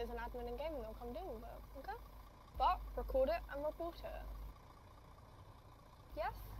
there's an admin in game and they'll come do, but okay. But record it and report it. Yes?